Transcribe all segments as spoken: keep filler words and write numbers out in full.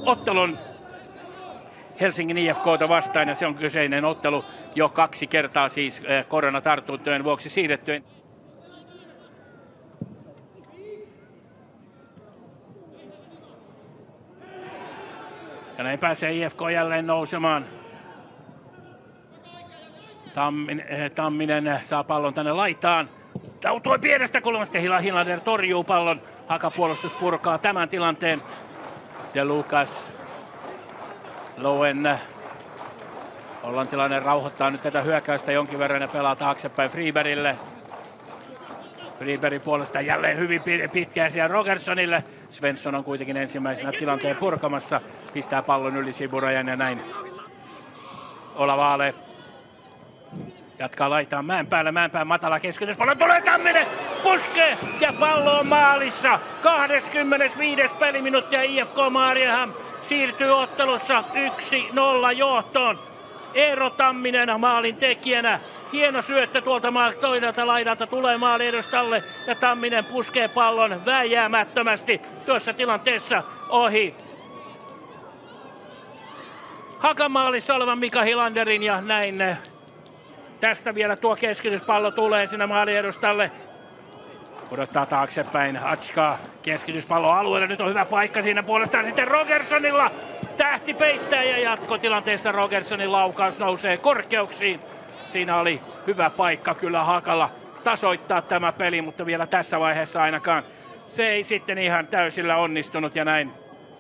ottelun Helsingin I F K:ta vastaan, ja se on kyseinen ottelu jo kaksi kertaa siis koronatartuntojen vuoksi siirretty. Ja näin pääsee I F K jälleen nousemaan. Tamminen, Tamminen saa pallon tänne laitaan. Tautui pienestä kulmasta, Hilander torjuu pallon. Hakapuolustus purkaa tämän tilanteen. De Lucas Loen, hollantilainen, rauhoittaa nyt tätä hyökkäystä jonkin verran ja pelaa taaksepäin Fribergille. Friberg puolesta jälleen hyvin pitkään siellä Rogerssonille. Svensson on kuitenkin ensimmäisenä tilanteen purkamassa. Pistää pallon yli sivurajan ja näin. Olavaale jatkaa laitaan Mäenpäällä. Mäenpään matala keskityspallo. Tulee Tamminen! Puskee! Ja pallo on maalissa. kaksikymmentäviisi peliminuuttia I F K Mariehamn siirtyy ottelussa yksi nolla johtoon. Eero Tamminen maalin tekijänä. Hieno syöttö tuolta toiselta laidalta tulee maali edustalle ja Tamminen puskee pallon vääjäämättömästi tuossa tilanteessa ohi Hakamaalissa olevan Mika Hilanderin ja näin. Tästä vielä tuo keskityspallo tulee sinne maali edustalle. Odottaa taaksepäin Hatska, keskityspallo alueelle, nyt on hyvä paikka siinä puolestaan sitten Rogerssonilla. Tähti peittää ja jatkotilanteessa Rogerssonin laukaus nousee korkeuksiin. Siinä oli hyvä paikka kyllä Hakalla tasoittaa tämä peli, mutta vielä tässä vaiheessa ainakaan se ei sitten ihan täysillä onnistunut ja näin.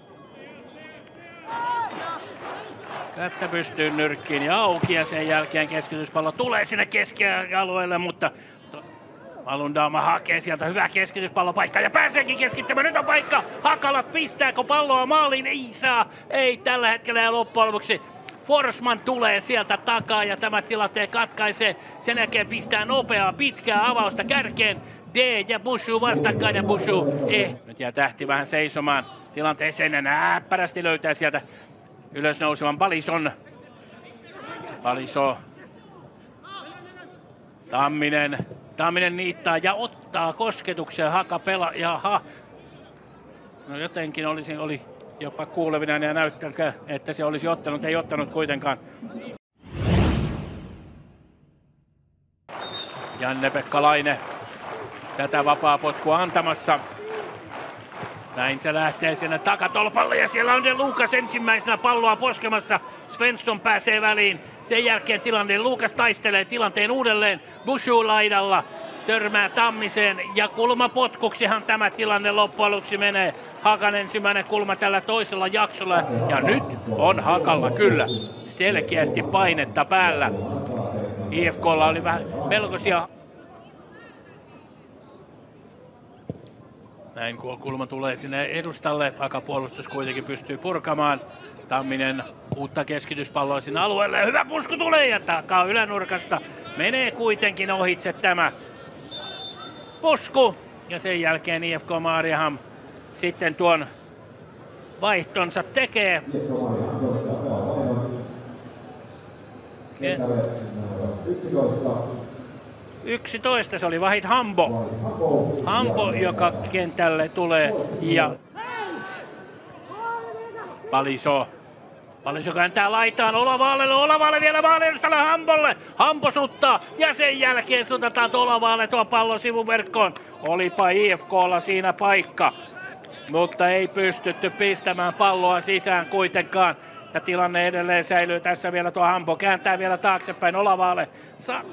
Kättä pystyy nyrkkiin ja auki ja sen jälkeen keskityspallo tulee sinne keskialueelle, mutta Malundama hakee sieltä hyvä keskityspallopaikka ja pääseekin keskittämään. Nyt on paikka. Hakalat pistääkö palloa maaliin? Ei saa. Ei tällä hetkellä ja loppujen lopuksi Forsman tulee sieltä takaa ja tämä tilanteen katkaisee. Sen jälkeen pistää nopeaa pitkää avausta kärkeen. D ja Bushu vastakkain ja Bushu eh. Nyt jää Tähti vähän seisomaan tilanteeseen ja näppärästi löytää sieltä ylösnousevan Balison. Baliso. Tamminen. Tamminen niittaa ja ottaa kosketuksen. Haka pelaa. Jaha. No jotenkin olisi, oli jopa kuulevina ja näyttää, että se olisi ottanut. Ei ottanut kuitenkaan. Janne-Pekka Laine tätä vapaapotkua antamassa. Näin se lähtee sinne takatolpalle ja siellä on De Lucas ensimmäisenä palloa poskemassa. Svensson pääsee väliin. Sen jälkeen tilanne Lucas taistelee tilanteen uudelleen. Bushu laidalla törmää Tammiseen ja kulmapotkuksihan tämä tilanne loppujen lopuksi menee. Hakan ensimmäinen kulma tällä toisella jaksolla ja nyt on Hakalla kyllä selkeästi painetta päällä. I F K:lla oli vähän melkoisia. Näin kun kulma tulee sinne edustalle, Hakapuolustus kuitenkin pystyy purkamaan. Tamminen uutta keskityspalloa sinne alueelle ja hyvä pusku tulee ja takaa ylänurkasta. Menee kuitenkin ohitse tämä pusku ja sen jälkeen I F K Mariehamn sitten tuon vaihtonsa tekee. yksitoista se oli Vahid Hambo. Hambo, joka kentälle tulee ja Baliso. Baliso kääntää laitaan Olavaalelle, Olavaalle vielä maaliedustalla Hambolle. Hambo suttaa ja sen jälkeen sutetaan Olavaalle tuo pallo sivuverkkoon. Olipa I F K:lla siinä paikka, mutta ei pystytty pistämään palloa sisään kuitenkaan. Ja tilanne edelleen säilyy tässä vielä tuo Hambo. Kääntää vielä taaksepäin Olavaalle. Sa-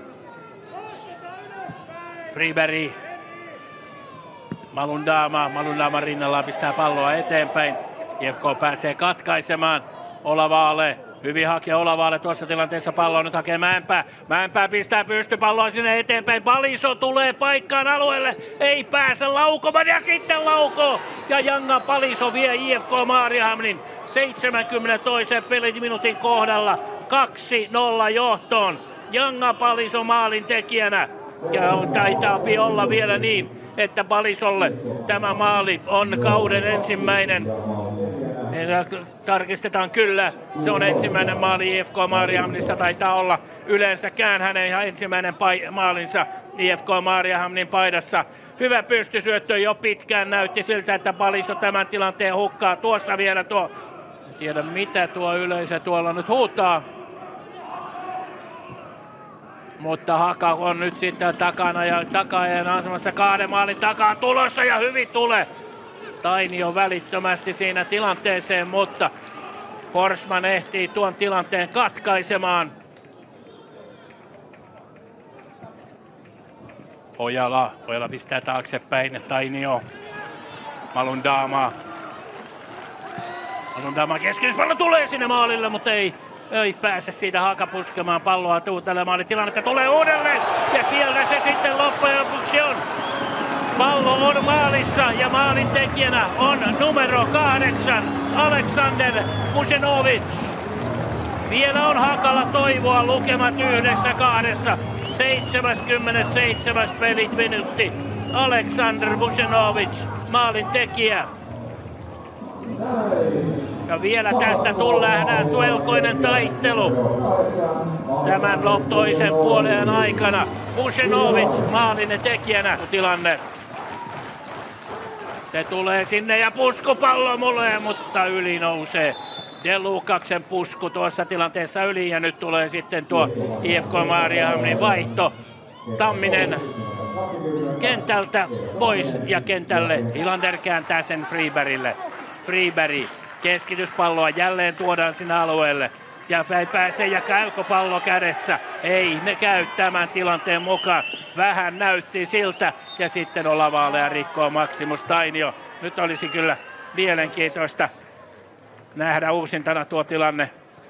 Friberg. Malundama. Malundama rinnalla pistää palloa eteenpäin. I F K pääsee katkaisemaan. Olavaalle. Hyvin hakee Olavaalle tuossa tilanteessa palloa. Nyt hakee Mäenpää. Mäenpää pistää pystypalloa sinne eteenpäin. Baliso tulee paikkaan alueelle. Ei pääse laukomaan ja sitten laukoo. Ja Janga Baliso vie I F K Mariehamnin seitsemänkymmentätoisen peliminuutin kohdalla kaksi nolla johtoon. Janga Baliso maalin tekijänä. Ja taitaa olla vielä niin, että Balisolle tämä maali on kauden ensimmäinen. Tarkistetaan kyllä, se on ensimmäinen maali I F K Mariehamnissa, taitaa olla yleensäkään hänen ihan ensimmäinen pai- maalinsa I F K Mariehamnin paidassa. hyvä pystysyöttö jo pitkään. Näytti siltä, että Paliso tämän tilanteen hukkaa. Tuossa vielä tuo, en tiedä mitä tuo yleisö tuolla nyt huutaa. Mutta Haka on nyt sitten takana ja takaajan asemassa kahden maalin takaa tulossa ja hyvin tulee. Tainio välittömästi siinä tilanteeseen, mutta Forsman ehtii tuon tilanteen katkaisemaan. Ojala, Ojala pistää taaksepäin, Tainio, Malundama. Malundama keskityspallo tulee sinne maalille, mutta ei, ei pääse siitä Haka puskemaan palloa tuutelemaan. Tilannetta tulee uudelleen ja siellä se sitten loppujen lopuksi on. Pallo on maalissa ja maalin tekijänä on numero kahdeksan, Aleksander Vucenovic. Vielä on Hakalla toivoa, lukemat yhdessä kahdessa. seitsemänkymmentäseitsemän pelit minuutti. Aleksander Vucenovic, maalin tekijä. Ja vielä tästä tullaan tuelkoinen taittelu tämän toisen puolen aikana. Vucenovic maalin tekijänä tilanne. Se tulee sinne ja puskupallo mulle, mutta yli nousee. De Lukaksen pusku tuossa tilanteessa yli ja nyt tulee sitten tuo I F K Maariahamnin vaihto. Tamminen kentältä pois ja kentälle. Hilander kääntää sen Freebergille. Freeberg keskityspalloa jälleen tuodaan sinne alueelle. Ja ei pääse ja käykö pallo kädessä? Ei, ne käy tämän tilanteen mukaan. Vähän näytti siltä ja sitten Olavaalea rikkoo Maximus Tainio. Nyt olisi kyllä mielenkiintoista nähdä uusintana tuo tilanne.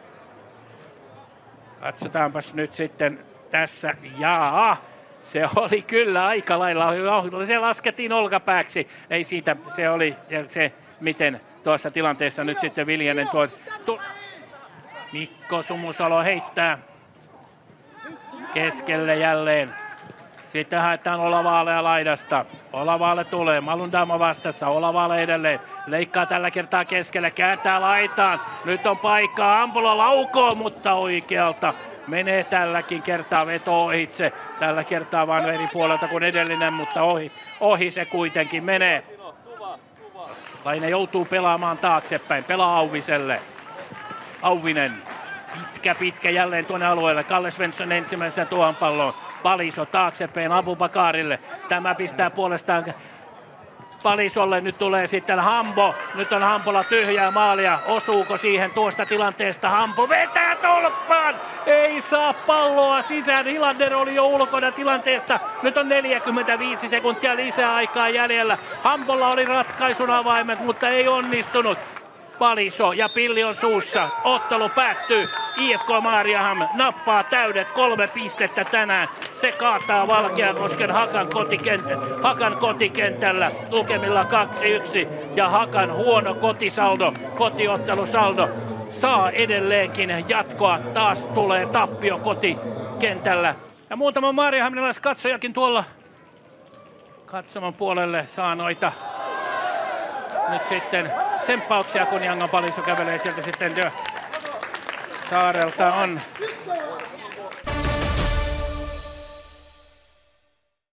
Katsotaanpas nyt sitten tässä. Jaa, se oli kyllä aika lailla. Se laskettiin olkapääksi. Ei siitä, se oli se, miten tuossa tilanteessa nyt sitten Viljanen tuo... Tu- Mikko Sumusalo heittää keskelle jälleen. Sitten haetaan Olavaalea laidasta. Olavaale tulee, Malundama vastassa, Olavaale edelleen. Leikkaa tällä kertaa keskelle, kääntää laitaan. Nyt on paikkaa, Ampola laukoo, mutta oikealta. Menee tälläkin kertaa veto ohitse. Tällä kertaa vaan eri puolelta kuin edellinen, mutta ohi, ohi se kuitenkin menee. Laine joutuu pelaamaan taaksepäin, pelaa Auviselle. Auvinen, pitkä pitkä jälleen tuonne alueelle. Kalle Svensson ensimmäisenä tuohon palloon. Paliso taaksepäin Abubakarille. Tämä pistää puolestaan Palisolle. Nyt tulee sitten Hampo. Nyt on Hampolla tyhjää maalia. Osuuko siihen tuosta tilanteesta? Hampo vetää tolppaan. Ei saa palloa sisään. Hilander oli jo ulkona tilanteesta. Nyt on neljäkymmentäviisi sekuntia lisää aikaa jäljellä. Hampolla oli ratkaisun avaimet, mutta ei onnistunut. Paliso ja pilli on suussa. Ottelu päättyy. I F K Maariaham nappaa täydet kolme pistettä tänään. Se kaataa Valkeakosken Hakan, kotikenttä, Hakan kotikentällä lukemilla kaksi yksi. Ja Hakan huono kotisaldo, kotiottelusaldo saa edelleenkin jatkoa. Taas tulee tappio kotikentällä. Ja muutama maariahaminalaiskatsojakin tuolla katsomon puolelle saa noita nyt sitten tsemppauksia, kun Jangan Paliso kävelee sieltä sitten jo Saarelta on